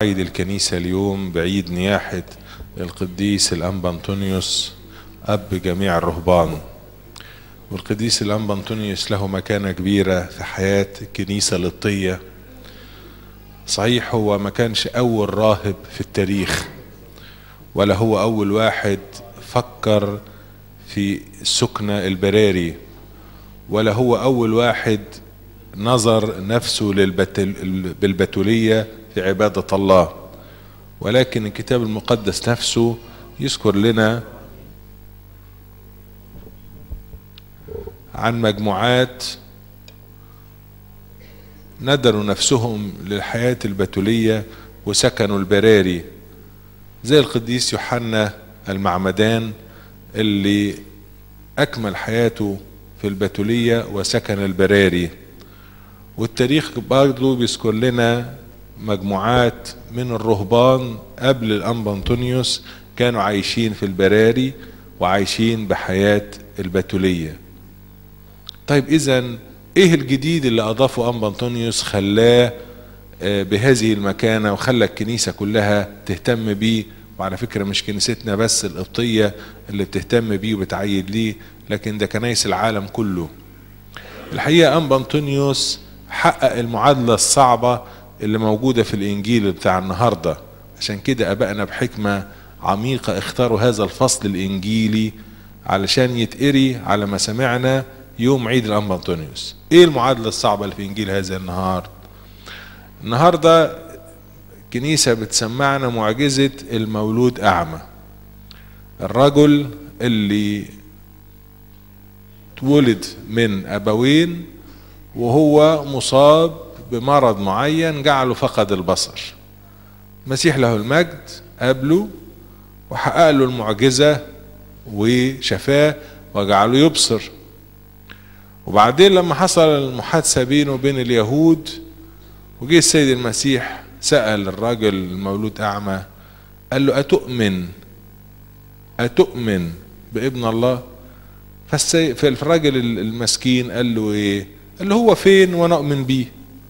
بتعيد الكنيسة اليوم بعيد نياحة القديس الأنبا أنطونيوس أب جميع الرهبان. والقديس الأنبا أنطونيوس له مكانة كبيرة في حياة الكنيسة القبطية. صحيح هو ما كانش أول راهب في التاريخ، ولا هو أول واحد فكر في السكنة البراري، ولا هو أول واحد نظر نفسه بالبتولية في عبادة الله، ولكن الكتاب المقدس نفسه يذكر لنا عن مجموعات ندروا نفسهم للحياة البتولية وسكنوا البراري، زي القديس يوحنا المعمدان اللي أكمل حياته في البتولية وسكن البراري. والتاريخ برضه بيذكر لنا مجموعات من الرهبان قبل الأنبا أنطونيوس كانوا عايشين في البراري وعايشين بحياة البتولية. طيب إذن إيه الجديد اللي أضافه أنبا أنطونيوس خلاه بهذه المكانة وخلى الكنيسة كلها تهتم بيه؟ وعلى فكرة مش كنيستنا بس القبطية اللي بتهتم بيه وبتعيد ليه، لكن ده كنايس العالم كله. الحقيقة أنبا أنطونيوس حقق المعادلة الصعبة اللي موجودة في الإنجيل بتاع النهاردة. عشان كده أبائنا بحكمة عميقة اختاروا هذا الفصل الإنجيلي علشان يتقري على ما سمعنا يوم عيد الأنبا أنطونيوس. إيه المعادلة الصعبة اللي في إنجيل هذا النهاردة كنيسة بتسمعنا معجزة المولود أعمى، الرجل اللي اتولد من أبوين وهو مصاب بمرض معين جعله فقد البصر. المسيح له المجد قابله وحقق له المعجزة وشفاه وجعله يبصر. وبعدين لما حصل المحادثة بينه وبين اليهود وجه السيد المسيح سأل الراجل المولود أعمى قال له أتؤمن بابن الله؟ فالراجل المسكين قال له إيه؟ قال له هو فين وأنا أؤمن بيه.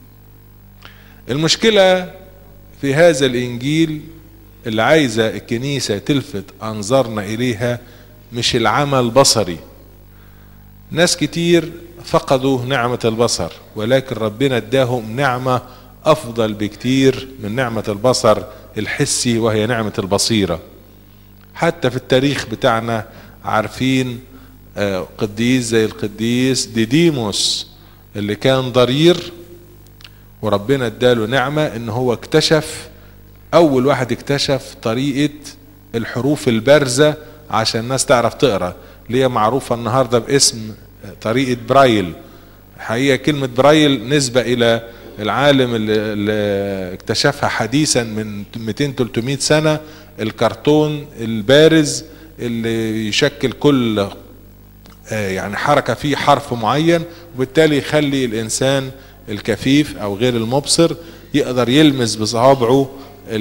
المشكلة في هذا الإنجيل اللي عايزة الكنيسة تلفت أنظارنا إليها مش العمى البصري. ناس كتير فقدوا نعمة البصر، ولكن ربنا اداهم نعمة أفضل بكتير من نعمة البصر الحسي وهي نعمة البصيرة. حتى في التاريخ بتاعنا عارفين قديس زي القديس ديديموس اللي كان ضرير وربنا اداله نعمة ان هو اكتشف، اول واحد اكتشف طريقة الحروف البارزة عشان الناس تعرف تقرأ، اللي هي معروفة النهاردة باسم طريقة برايل. الحقيقة كلمة برايل نسبة الى العالم اللي اكتشفها حديثا من 200-300 سنة، الكرتون البارز اللي يشكل كل يعني حركة فيه حرف معين، وبالتالي يخلي الإنسان الكفيف أو غير المبصر يقدر يلمس بصوابعه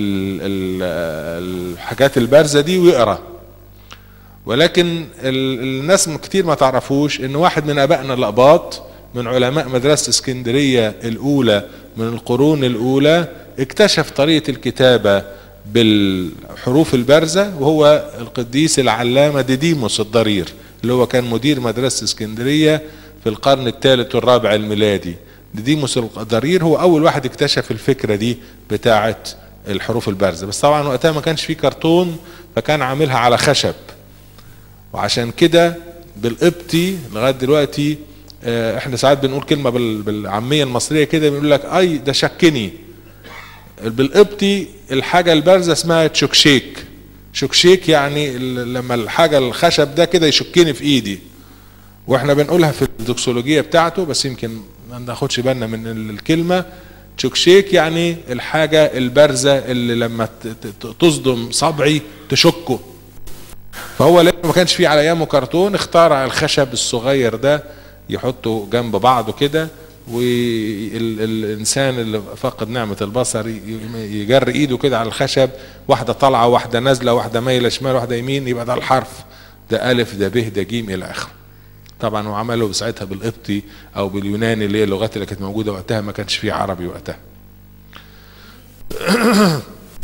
الحاجات البارزة دي ويقرأ. ولكن الناس كتير ما تعرفوش إن واحد من أبائنا الأقباط من علماء مدرسة اسكندرية الأولى من القرون الأولى اكتشف طريقة الكتابة بالحروف البارزة، وهو القديس العلامة ديديموس الضرير اللي هو كان مدير مدرسة اسكندرية في القرن الثالث والرابع الميلادي. ديديموس الضرير هو أول واحد اكتشف الفكرة دي بتاعة الحروف البارزة، بس طبعا وقتها ما كانش فيه كرتون فكان عاملها على خشب. وعشان كده بالقبطي لغاية دلوقتي احنا ساعات بنقول كلمة بالعامية المصرية كده بنقول لك اي ده شكني. بالقبطي الحاجة البارزة اسمها تشوكشيك. شوكشيك يعني لما الحاجة الخشب ده كده يشكني في ايدي، واحنا بنقولها في الدوكسولوجية بتاعته بس يمكن ما ناخدش بالنا من الكلمة. تشوكشيك يعني الحاجة البارزة اللي لما تصدم صبعي تشكه. فهو لما ما كانش فيه على ايامه كرتون اخترع الخشب الصغير ده يحطه جنب بعضه كده، والإنسان اللي فقد نعمة البصر يجر ايده كده على الخشب، واحدة طالعة واحدة نازلة واحدة مايلة شمال واحدة يمين، يبقى ده الحرف، ده ألف ده ب ده جيم إلى آخره. طبعا وعمله ساعتها بالقبطي أو باليوناني اللي هي اللغات اللي كانت موجودة وقتها، ما كانش فيه عربي وقتها.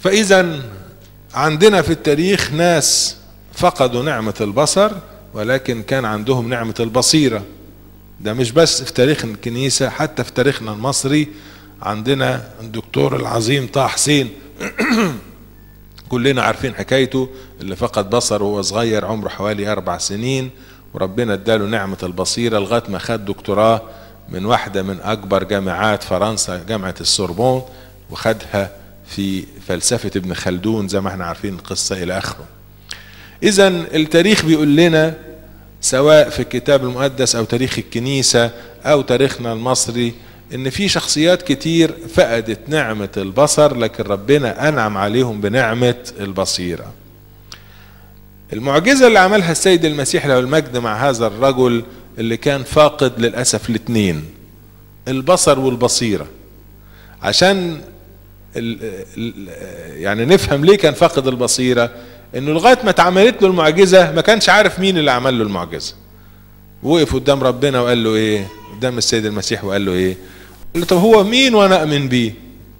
فإذا عندنا في التاريخ ناس فقدوا نعمة البصر ولكن كان عندهم نعمة البصيرة. ده مش بس في تاريخ الكنيسة، حتى في تاريخنا المصري عندنا الدكتور العظيم طه حسين كلنا عارفين حكايته، اللي فقد بصره وهو صغير عمره حوالي 4 سنين، وربنا اداله نعمة البصيرة لغاية ما خد دكتوراه من واحدة من أكبر جامعات فرنسا، جامعة السوربون، وخدها في فلسفة ابن خلدون زي ما احنا عارفين القصة إلى آخره. إذا التاريخ بيقول لنا سواء في الكتاب المقدس أو تاريخ الكنيسة أو تاريخنا المصري إن في شخصيات كتير فقدت نعمة البصر لكن ربنا أنعم عليهم بنعمة البصيرة. المعجزة اللي عملها السيد المسيح له المجد مع هذا الرجل اللي كان فاقد للأسف الاثنين، البصر والبصيرة، عشان يعني نفهم ليه كان فاقد البصيرة. انه لغاية ما اتعملت له المعجزة ما كانش عارف مين اللي عمل له المعجزة. وقف قدام ربنا وقال له ايه، قدام السيد المسيح وقال له ايه، قال له طب هو مين وانا اؤمن بيه؟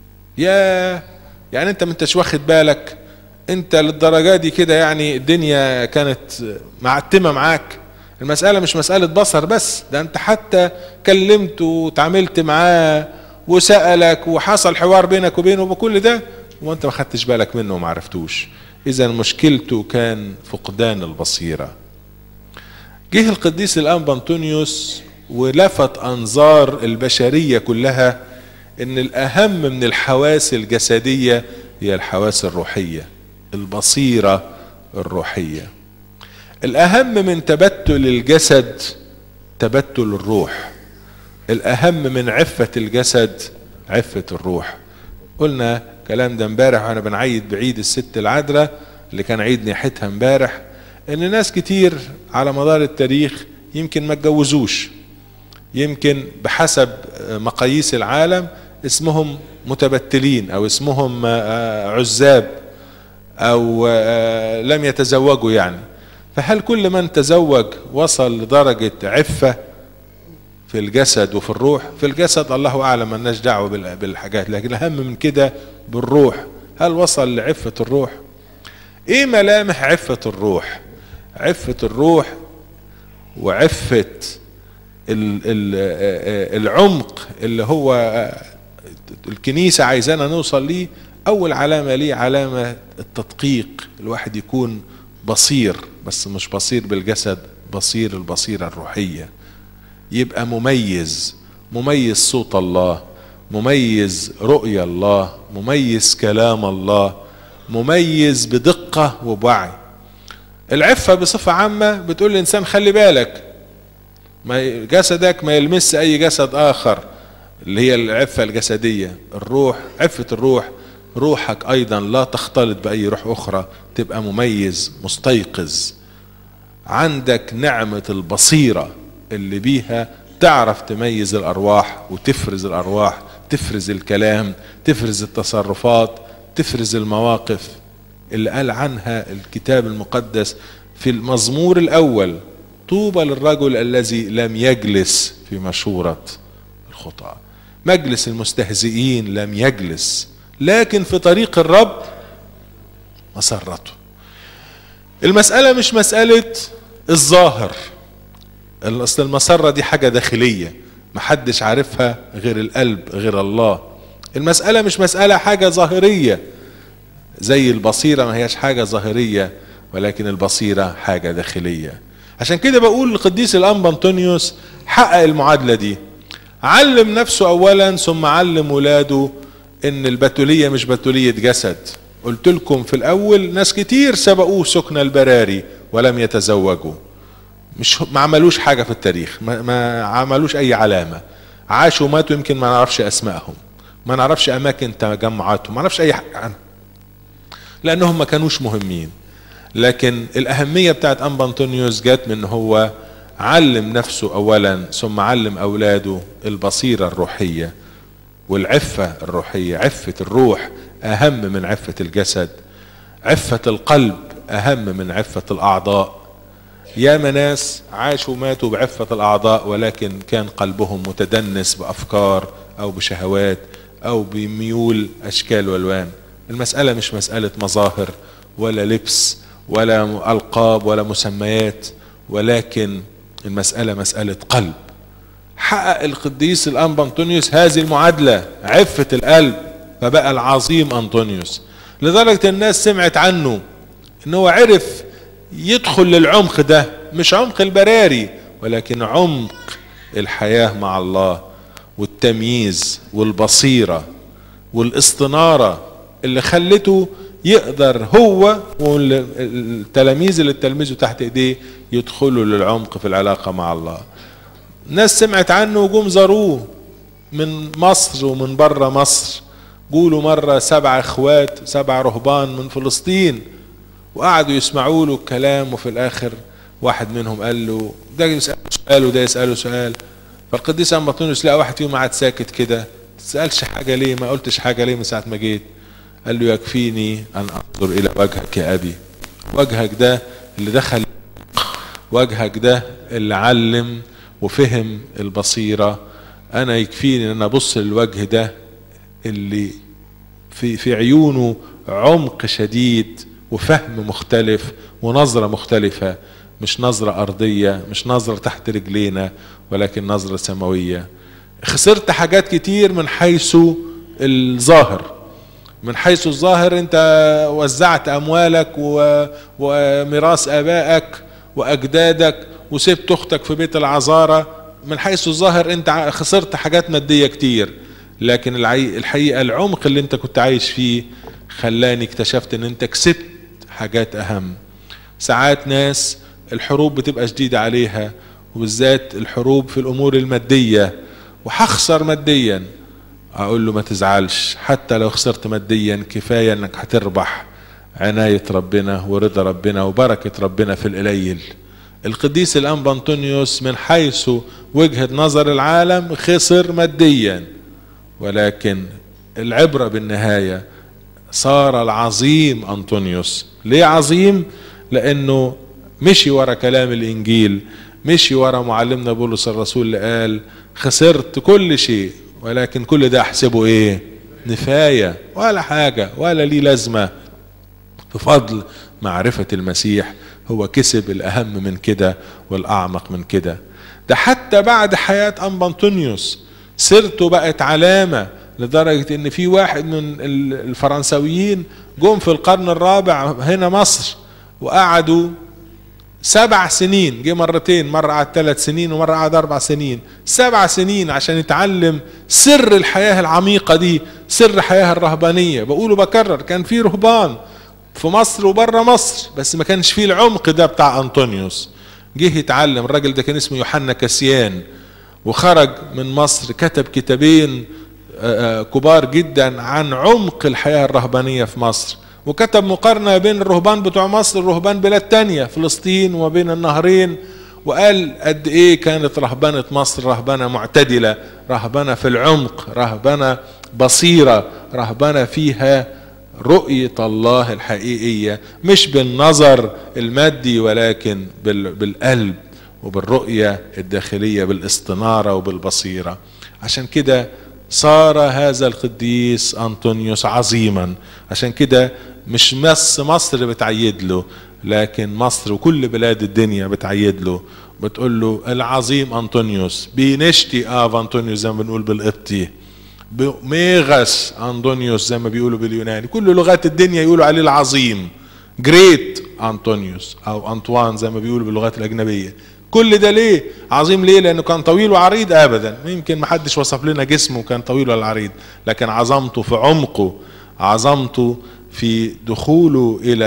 يعني انت ما انتش واخد بالك؟ انت للدرجة دي كده يعني الدنيا كانت معتمة معاك؟ المسألة مش مسألة بصر بس، ده انت حتى كلمته وتعاملت معاه وسألك وحصل حوار بينك وبينه وبكل ده وانت ما خدتش بالك منه وما عرفتوش. اذا مشكلته كان فقدان البصيرة. جه القديس الأنبا أنطونيوس ولفت أنظار البشرية كلها ان الأهم من الحواس الجسدية هي الحواس الروحية، البصيرة الروحية. الأهم من تبتل الجسد تبتل الروح، الأهم من عفة الجسد عفة الروح. قلنا كلام ده امبارح وانا بنعيد بعيد الست العذراء اللي كان عيد نياحتها امبارح، ان ناس كتير على مدار التاريخ يمكن ما اتجوزوش، يمكن بحسب مقاييس العالم اسمهم متبتلين او اسمهم عزاب او لم يتزوجوا يعني. فهل كل من تزوج وصل لدرجة عفة في الجسد وفي الروح؟ في الجسد الله اعلم، مالناش دعوه بالحاجات، لكن الاهم من كده بالروح، هل وصل لعفة الروح؟ ايه ملامح عفة الروح؟ عفة الروح وعفة العمق اللي هو الكنيسة عايزانا نوصل ليه. اول علامة ليه علامة التدقيق، الواحد يكون بصير، بس مش بصير بالجسد، بصير البصيرة الروحية، يبقى مميز صوت الله، مميز رؤية الله، مميز كلام الله، مميز بدقة وبوعي. العفة بصفة عامة بتقول للإنسان خلي بالك ما جسدك ما يلمس أي جسد آخر، اللي هي العفة الجسدية. الروح، عفة الروح، روحك أيضا لا تختلط بأي روح أخرى، تبقى مميز مستيقظ، عندك نعمة البصيرة اللي بيها تعرف تميز الأرواح وتفرز الأرواح، تفرز الكلام، تفرز التصرفات، تفرز المواقف اللي قال عنها الكتاب المقدس في المزمور الأول: طوبى للرجل الذي لم يجلس في مشورة الخطأ. مجلس المستهزئين لم يجلس، لكن في طريق الرب مسرته. المسألة مش مسألة الظاهر، اصل المسرة دي حاجة داخلية محدش عارفها غير القلب غير الله. المسألة مش مسألة حاجة ظاهرية زي البصيرة، ما هياش حاجة ظاهرية، ولكن البصيرة حاجة داخلية. عشان كده بقول القديس الأنبا أنطونيوس حقق المعادلة دي، علم نفسه أولا ثم علم ولاده ان البتولية مش بتولية جسد. قلت لكم في الأول ناس كتير سبقوه سكن البراري ولم يتزوجوا، ما عملوش حاجة في التاريخ، ما عملوش أي علامة، عاشوا وماتوا، يمكن ما نعرفش أسمائهم، ما نعرفش أماكن تجمعاتهم، ما نعرفش أي حاجة عنهم لأنهم ما كانوش مهمين. لكن الأهمية بتاعت أنبا أنطونيوس جات من هو علم نفسه أولا ثم علم أولاده البصيرة الروحية والعفة الروحية. عفة الروح أهم من عفة الجسد، عفة القلب أهم من عفة الأعضاء. يا ناس عاشوا ماتوا بعفة الأعضاء ولكن كان قلبهم متدنس بأفكار أو بشهوات أو بميول أشكال والوان. المسألة مش مسألة مظاهر ولا لبس ولا ألقاب ولا مسميات، ولكن المسألة مسألة قلب. حقق القديس الأنبا أنطونيوس هذه المعادلة، عفة القلب، فبقى العظيم أنطونيوس، لدرجة الناس سمعت عنه إن هو عرف يدخل للعمق ده، مش عمق البراري ولكن عمق الحياة مع الله والتمييز والبصيرة والاستنارة اللي خلته يقدر هو والتلاميذ اللي تلميذه تحت ايديه يدخلوا للعمق في العلاقة مع الله. ناس سمعت عنه وجم زاروه من مصر ومن بره مصر. قولوا مرة 7 اخوات 7 رهبان من فلسطين وقعدوا يسمعوا له الكلام، وفي الاخر واحد منهم قال له، ده يسأله سؤال وده يسأله سؤال، فالقديس أنبا أنطونيوس لقى واحد فيهم قاعد ساكت كده، تسألش حاجة ليه؟ ما قلتش حاجة ليه من ساعة ما جيت؟ قال له يكفيني أن أنظر إلى وجهك يا أبي. وجهك ده اللي دخل، وجهك ده اللي علم وفهم البصيرة. أنا يكفيني أن أبص للوجه ده اللي في عيونه عمق شديد وفهم مختلف ونظرة مختلفة، مش نظرة أرضية، مش نظرة تحت رجلينا، ولكن نظرة سماوية. خسرت حاجات كتير من حيث الظاهر. من حيث الظاهر انت وزعت أموالك وميراث آبائك وأجدادك وسبت أختك في بيت العذارى. من حيث الظاهر انت خسرت حاجات مادية كتير، لكن الحقيقة العمق اللي انت كنت عايش فيه خلاني اكتشفت ان انت كسبت حاجات أهم. ساعات ناس الحروب بتبقى شديدة عليها، وبالذات الحروب في الأمور المادية، وهخسر ماديا. أقول له ما تزعلش، حتى لو خسرت ماديا كفاية أنك هتربح عناية ربنا ورضا ربنا وبركة ربنا في القليل. القديس الأنبا أنطونيوس من حيث وجهة نظر العالم خسر ماديا، ولكن العبرة بالنهاية صار العظيم أنطونيوس. ليه عظيم؟ لأنه مشي ورا كلام الإنجيل، مشي ورا معلمنا بولس الرسول اللي قال خسرت كل شيء ولكن كل ده أحسبه إيه؟ نفاية، ولا حاجة ولا ليه لازمة بفضل معرفة المسيح. هو كسب الأهم من كده والأعمق من كده. ده حتى بعد حياة أنبا أنطونيوس سيرته بقت علامة، لدرجة ان في واحد من الفرنساويين جم في القرن الرابع هنا مصر وقعدوا 7 سنين، جه مرتين، مرة قعد 3 سنين ومرة قعد 4 سنين، 7 سنين عشان يتعلم سر الحياة العميقة دي، سر الحياة الرهبانية. بقوله بكرر، كان في رهبان في مصر وبره مصر، بس ما كانش فيه العمق ده بتاع أنطونيوس. جه يتعلم. الراجل ده كان اسمه يوحنا كاسيان، وخرج من مصر كتب كتابين كبار جدا عن عمق الحياة الرهبانية في مصر، وكتب مقارنة بين الرهبان بتوع مصر والرهبان بلاد تانية فلسطين وبين النهرين، وقال قد ايه كانت رهبانة مصر رهبانة معتدلة، رهبانة في العمق، رهبانة بصيرة، رهبانة فيها رؤية الله الحقيقية، مش بالنظر المادي ولكن بالقلب وبالرؤية الداخلية، بالاستنارة وبالبصيرة. عشان كده صار هذا القديس أنطونيوس عظيما. عشان كده مش بس مصر بتعيد له، لكن مصر وكل بلاد الدنيا بتعيد له، بتقول له العظيم أنطونيوس، بينشتي أنطونيوس زي ما بنقول بالقبطي، ميغس أنطونيوس زي ما بيقولوا باليوناني، كل لغات الدنيا يقولوا عليه العظيم، جريت أنطونيوس أو أنطوان زي ما بيقولوا باللغات الأجنبية. كل ده ليه عظيم؟ ليه؟ لأنه كان طويل وعريض. أبدا يمكن ما حدش وصف لنا جسمه كان طويل ولا عريض، لكن عظمته في عمقه، عظمته في دخوله إلى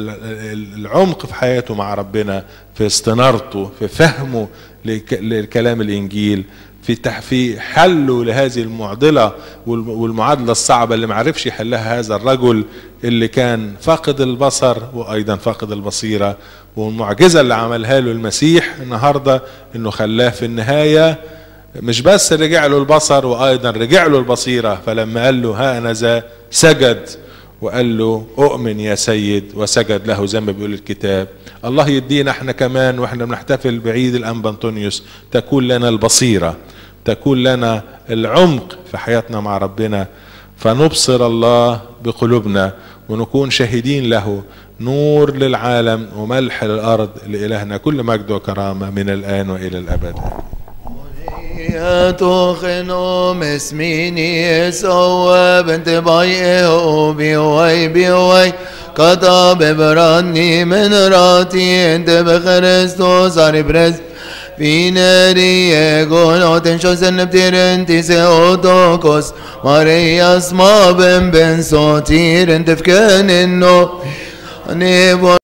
العمق في حياته مع ربنا، في استنارته، في فهمه لكلام الإنجيل، في حله لهذه المعضلة والمعادلة الصعبة اللي معرفش يحلها هذا الرجل اللي كان فاقد البصر وأيضا فاقد البصيرة. والمعجزة اللي عملها له المسيح النهاردة انه خلاه في النهاية مش بس رجع له البصر وأيضا رجع له البصيرة. فلما قال له ها أنا ذا سجد وقال له أؤمن يا سيد وسجد له زي ما بيقول الكتاب. الله يدينا احنا كمان واحنا بنحتفل بعيد الأنبا أنطونيوس تكون لنا البصيرة، تكون لنا العمق في حياتنا مع ربنا، فنبصر الله بقلوبنا ونكون شاهدين له، نور للعالم وملح للأرض. لإلهنا كل مجد وكرامة من الآن وإلى الأبد. يتوخنو مسميني سوى بنت بايه بيوي بيوي كتاب براني من راتي انت بخريستوس عربرز في ناري يقول تنشو سنبتير انتي سيوتوكوس ماريا اسما بن صوتير انت فكان انو